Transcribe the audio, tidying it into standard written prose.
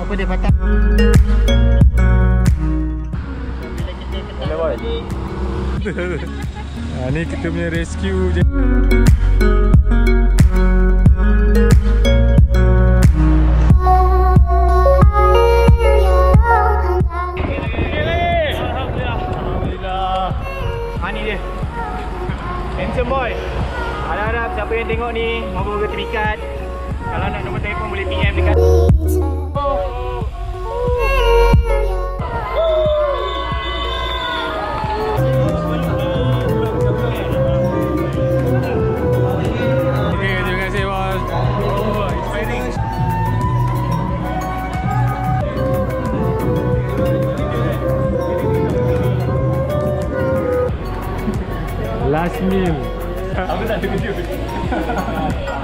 Apa dia patah? Hello boy. Ni kita punya rescue je. Ni dia handsome boy. Harap-harap siapa yang tengok ni mau ke terikat. Kalau nak nombor telefon boleh PM dekat. Okay, terima kasih bos. Last meal. Aku tak ada video.